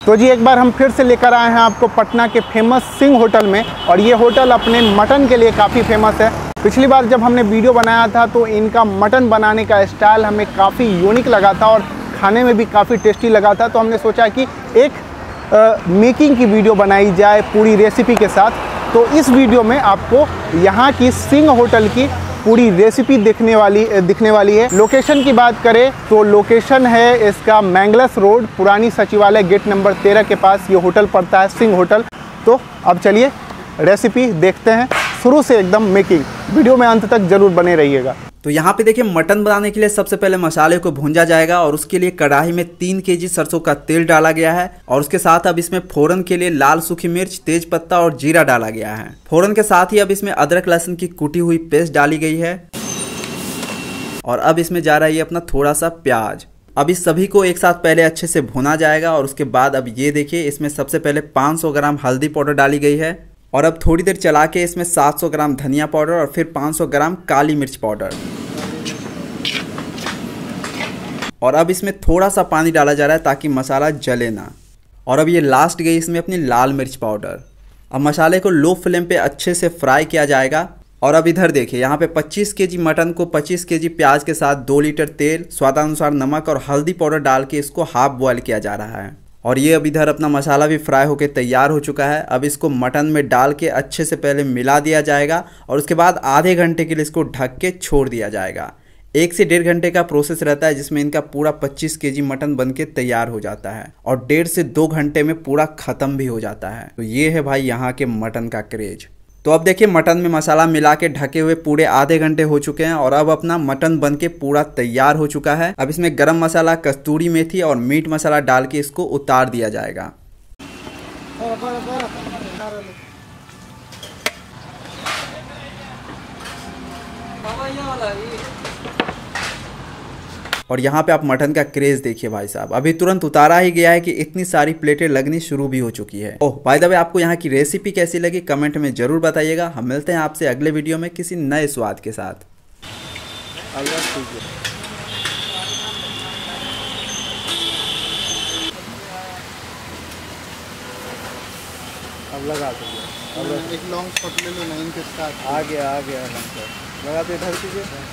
तो जी एक बार हम फिर से लेकर आए हैं आपको पटना के फेमस सिंह होटल में, और ये होटल अपने मटन के लिए काफ़ी फेमस है। पिछली बार जब हमने वीडियो बनाया था तो इनका मटन बनाने का स्टाइल हमें काफ़ी यूनिक लगा था और खाने में भी काफ़ी टेस्टी लगा था। तो हमने सोचा कि एक मेकिंग की वीडियो बनाई जाए पूरी रेसिपी के साथ। तो इस वीडियो में आपको यहाँ की सिंह होटल की पूरी रेसिपी दिखने वाली है। लोकेशन की बात करें तो लोकेशन है इसका मैंगलस रोड, पुरानी सचिवालय गेट नंबर 13 के पास ये होटल पड़ता है, सिंह होटल। तो अब चलिए रेसिपी देखते हैं शुरू से एकदम मेकिंग। वीडियो में अंत तक जरूर बने रहिएगा। तो यहाँ पे देखिए मटन बनाने के लिए सबसे पहले मसाले को भूंजा जाएगा और उसके लिए कढ़ाई में 3 केजी सरसों का तेल डाला गया है और उसके साथ अब इसमें फोरन के लिए लाल सूखी मिर्च, तेज पत्ता और जीरा डाला गया है। फोरन के साथ ही अब इसमें अदरक लहसुन की कुटी हुई पेस्ट डाली गई है और अब इसमें जा रहा है अपना थोड़ा सा प्याज। अब इस सभी को एक साथ पहले अच्छे से भुना जाएगा और उसके बाद अब ये देखिए इसमें सबसे पहले 500 ग्राम हल्दी पाउडर डाली गई है और अब थोड़ी देर चला के इसमें 700 ग्राम धनिया पाउडर और फिर 500 ग्राम काली मिर्च पाउडर और अब इसमें थोड़ा सा पानी डाला जा रहा है ताकि मसाला जले ना। और अब ये लास्ट गई इसमें अपनी लाल मिर्च पाउडर। अब मसाले को लो फ्लेम पे अच्छे से फ्राई किया जाएगा। और अब इधर देखिए यहाँ पे 25 केजी मटन को 25 केजी प्याज के साथ 2 लीटर तेल, स्वादानुसार नमक और हल्दी पाउडर डाल के इसको हाफ बॉयल किया जा रहा है। और ये अब इधर अपना मसाला भी फ्राई होकर तैयार हो चुका है। अब इसको मटन में डाल के अच्छे से पहले मिला दिया जाएगा और उसके बाद आधे घंटे के लिए इसको ढक के छोड़ दिया जाएगा। 1 से 1.5 घंटे का प्रोसेस रहता है जिसमें इनका पूरा 25 केजी मटन बनके तैयार हो जाता है और 1.5 से 2 घंटे में पूरा खत्म भी हो जाता है। तो ये है भाई यहाँ के मटन का क्रेज। तो अब देखिए मटन में मसाला मिला के ढके हुए पूरे आधे घंटे हो चुके हैं और अब अपना मटन बनके पूरा तैयार हो चुका है। अब इसमें गरम मसाला, कस्तूरी मेथी और मीट मसाला डाल के इसको उतार दिया जाएगा। और यहाँ पे आप मटन का क्रेज देखिए भाई साहब, अभी तुरंत उतारा ही गया है कि इतनी सारी प्लेटें लगनी शुरू भी हो चुकी है। ओह बाय द वे, आपको यहाँ की रेसिपी कैसी लगी कमेंट में जरूर बताइएगा। हम मिलते हैं आपसे अगले वीडियो में किसी नए स्वाद के साथ। अब लगा दीजिए। अब एक लॉन्ग शॉट ले लो, 9 के साथ आ गया लॉन्ग शॉट लगा दे, इधर कीजिए।